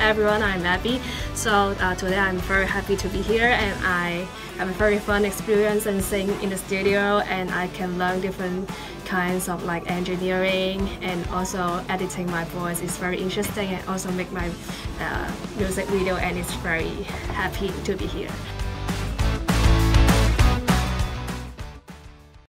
everyone, I'm Abby. So today I'm very happy to be here, and I have a very fun experience and sing in the studio, and I can learn different kinds of like engineering, and also editing my voice is very interesting, and also make my music video, and it's very happy to be here.